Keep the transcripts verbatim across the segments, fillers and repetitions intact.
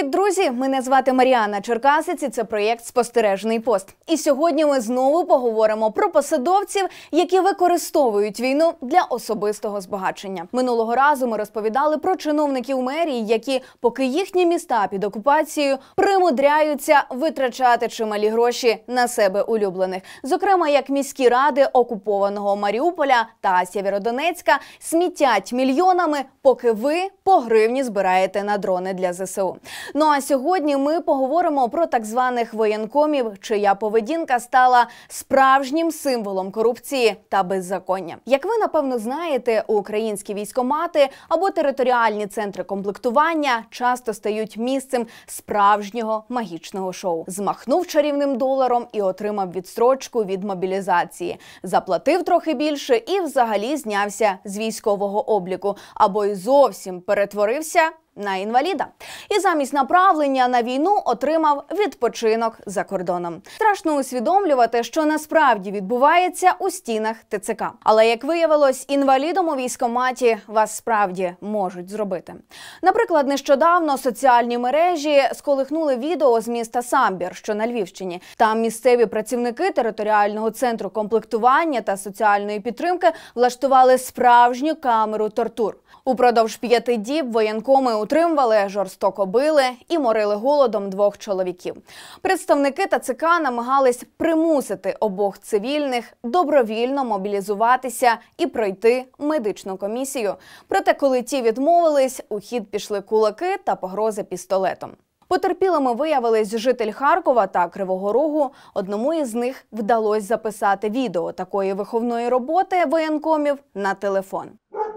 Привіт, друзі! Мене звати Маріанна Черкасець і це проєкт «Спостережний пост». І сьогодні ми знову поговоримо про посадовців, які використовують війну для особистого збагачення. Минулого разу ми розповідали про чиновників мерії, які, поки їхні міста під окупацією, примудряються витрачати чималі гроші на себе улюблених. Зокрема, як міські ради окупованого Маріуполя та Сєвєродонецька смітять мільйонами, поки ви по гривні збираєте на дрони для зе се у. Ну а сьогодні ми поговоримо про так званих воєнкомів, чия поведінка стала справжнім символом корупції та беззаконня. Як ви, напевно, знаєте, українські військкомати або територіальні центри комплектування часто стають місцем справжнього магічного шоу. Змахнув чарівним доларом і отримав відстрочку від мобілізації. Заплатив трохи більше і взагалі знявся з військового обліку. Або й зовсім перетворився на інваліда. І замість направлення на війну отримав відпочинок за кордоном. Страшно усвідомлювати, що насправді відбувається у стінах те це ка. Але, як виявилось, інвалідом у військкоматі вас справді можуть зробити. Наприклад, нещодавно соціальні мережі сколихнули відео з міста Самбір, що на Львівщині. Там місцеві працівники територіального центру комплектування та соціальної підтримки влаштували справжню камеру тортур. Упродовж п'яти діб воєнкоми утримували, жорстоко били і морили голодом двох чоловіків. Представники те це ка намагались примусити обох цивільних добровільно мобілізуватися і пройти медичну комісію. Проте, коли ті відмовились, у хід пішли кулаки та погрози пістолетом. Потерпілими виявились житель Харкова та Кривого Рогу. Одному із них вдалося записати відео такої виховної роботи воєнкомів на телефон.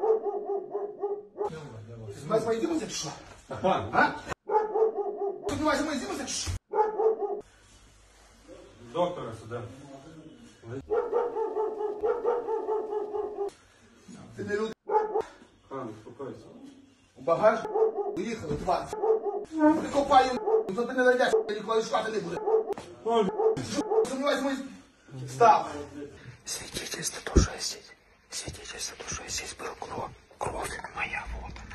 Mas vai dizer que ah? Tu vai mais dizer que Доктора сюди. Ти не люди. Хан, успокойся. У багаж виїхали, тварь. Прикопаю, то ти не знайдеш, ніколи шукати не буде. Сумнівайся, мої... Став. Свидетельство то, что я здесь. Свидетельство то, что я здесь был. Кровь. Кровь моя, вот она.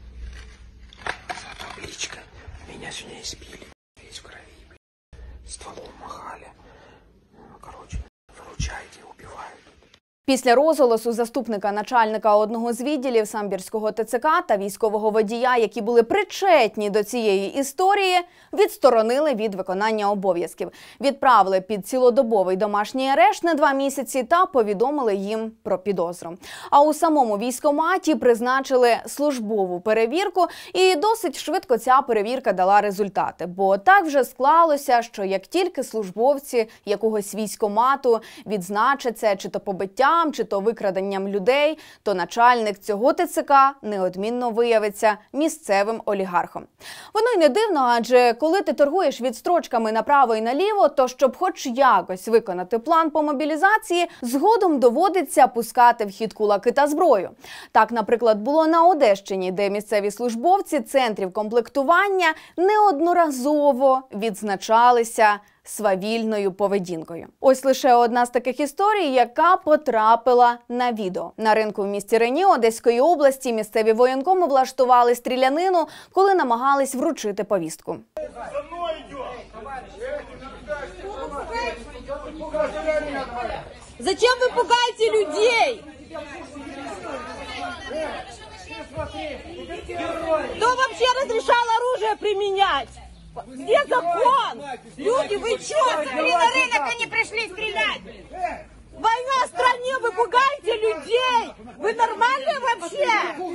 За табличкой. Меня сегодня избили. Весь в крови, блин. Стволом махали. Короче, выручайте, убивают. Після розголосу заступника начальника одного з відділів Самбірського те це ка та військового водія, які були причетні до цієї історії, відсторонили від виконання обов'язків. Відправили під цілодобовий домашній арешт на два місяці та повідомили їм про підозру. А у самому військкоматі призначили службову перевірку, і досить швидко ця перевірка дала результати. Бо так вже склалося, що як тільки службовці якогось військкомату відзначаться чи то побиттям, чи то викраденням людей, то начальник цього те це ка неодмінно виявиться місцевим олігархом. Воно й не дивно, адже коли ти торгуєш відстрочками направо і наліво, то щоб хоч якось виконати план по мобілізації, згодом доводиться пускати в хід кулаки та зброю. Так, наприклад, було на Одещині, де місцеві службовці центрів комплектування неодноразово відзначалися свавільною поведінкою. Ось лише одна з таких історій, яка потрапила на відео. На ринку в місті Рені Одеської області місцеві воєнкоми влаштували стрілянину, коли намагались вручити повістку. Зачем вы пугаете людей? Кто вообще разрешал оружие применять? Где закон? Люди, вы что? Смотри, на рынок они пришли стрелять! Война в стране, вы пугаете людей! Вы нормальные вообще?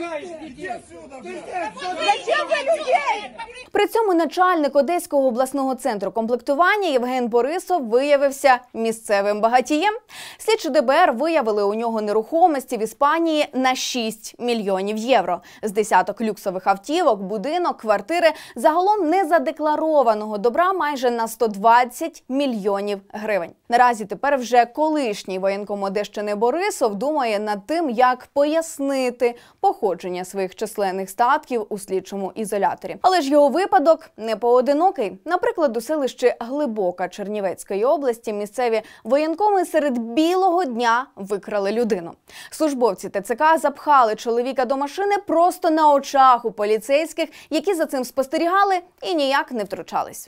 Зачем вы людей? При цьому начальник Одеського обласного центру комплектування Євген Борисов виявився місцевим багатієм. Слідчі де бе ер виявили у нього нерухомості в Іспанії на шість мільйонів євро. З десяток люксових автівок, будинок, квартири, загалом незадекларованого добра майже на сто двадцять мільйонів гривень. Наразі тепер вже колишній воєнком Одещини Борисов думає думає над тим, як пояснити походження своїх численних статків у слідчому ізоляторі. Але ж його випадок не поодинокий. Наприклад, у селищі Глибока Чернівецької області місцеві воєнкоми серед білого дня викрали людину. Службовці ТЦК запхали чоловіка до машини просто на очах у поліцейських, які за цим спостерігали і ніяк не втручались.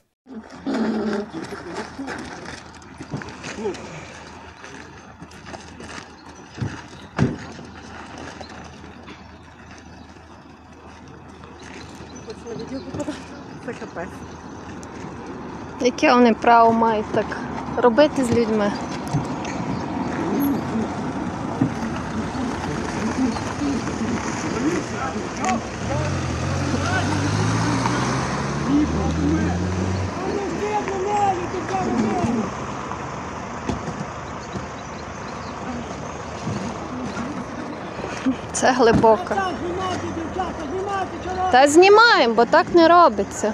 Яке вони право мають так робити з людьми? Це глибоко. Та знімаємо, бо так не робиться.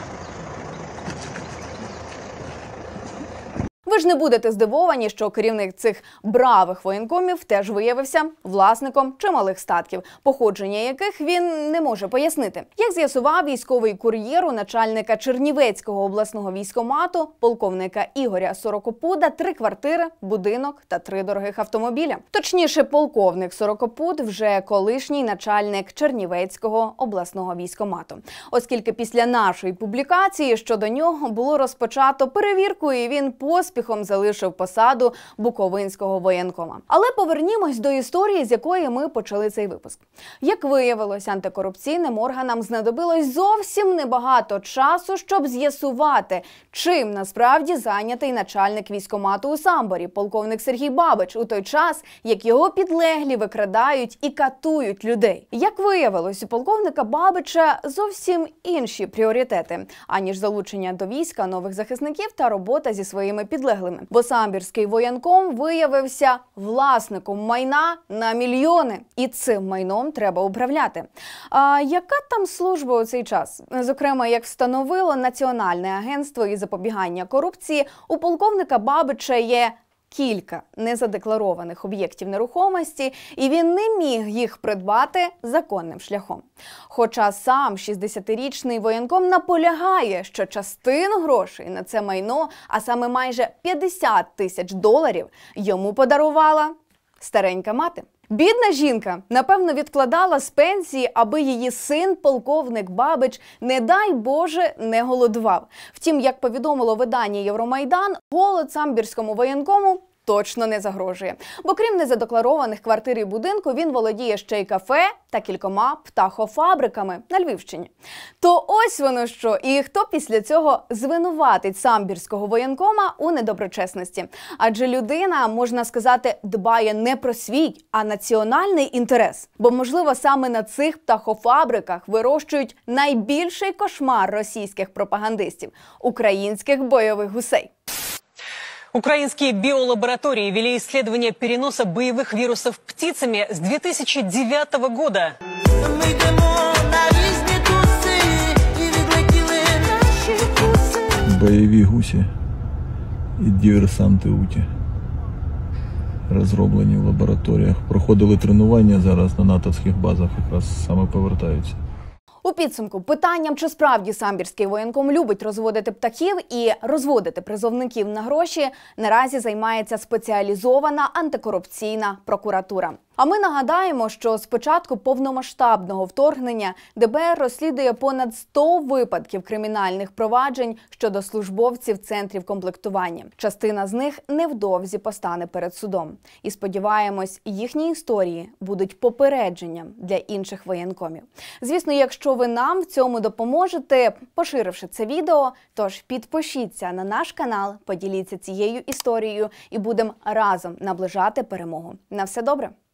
Ви ж не будете здивовані, що керівник цих бравих воєнкомів теж виявився власником чималих статків, походження яких він не може пояснити. Як з'ясував військовий кур'єр у начальника Чернівецького обласного військкомату, полковника Ігоря Сорокопуда, три квартири, будинок та три дорогих автомобіля. Точніше, полковник Сорокопуд вже колишній начальник Чернівецького обласного військкомату. Оскільки після нашої публікації щодо нього було розпочато перевірку, і він поспіхом залишив посаду буковинського воєнкома. Але повернімось до історії, з якої ми почали цей випуск. Як виявилось, антикорупційним органам знадобилось зовсім небагато часу, щоб з'ясувати, чим насправді зайнятий начальник військкомату у Самборі, полковник Сергій Бабич, у той час, як його підлеглі викрадають і катують людей. Як виявилось, у полковника Бабича зовсім інші пріоритети, аніж залучення до війська нових захисників та робота зі своїми підлеглими. Бо самбірський воєнком виявився власником майна на мільйони. І цим майном треба управляти. А яка там служба у цей час? Зокрема, як встановило Національне агентство із запобігання корупції, у полковника Бабича є кілька незадекларованих об'єктів нерухомості, і він не міг їх придбати законним шляхом. Хоча сам шістдесятирічний воєнком наполягає, що частину грошей на це майно, а саме майже п'ятдесят тисяч доларів, йому подарувала старенька мати. Бідна жінка, напевно, відкладала з пенсії, аби її син, полковник Бабич, не дай Боже, не голодував. Втім, як повідомило видання «Євромайдан», голод самбірському воєнкому точно не загрожує. Бо крім незадекларованих квартир і будинку, він володіє ще й кафе та кількома птахофабриками на Львівщині. То ось воно що, і хто після цього звинуватить самбірського воєнкома у недоброчесності? Адже людина, можна сказати, дбає не про свій, а національний інтерес. Бо, можливо, саме на цих птахофабриках вирощують найбільший кошмар російських пропагандистів – українських бойових гусей. Украинские биолаборатории вели исследование переноса боевых вирусов птицами с две тысячи девятого года. Бойові гусі і диверсанти УТІ розроблені в лабораторіях. Проходили тренування зараз на натовських базах, якраз саме повертаються. У підсумку, питанням, чи справді самбірський воєнком любить розводити птахів і розводити призовників на гроші, наразі займається спеціалізована антикорупційна прокуратура. А ми нагадаємо, що з початку повномасштабного вторгнення ДБР розслідує понад сто випадків кримінальних проваджень щодо службовців центрів комплектування. Частина з них невдовзі постане перед судом. І сподіваємось, їхні історії будуть попередженням для інших воєнкомів. Звісно, якщо ви нам в цьому допоможете, поширивши це відео, тож підпишіться на наш канал, поділіться цією історією і будемо разом наближати перемогу. На все добре!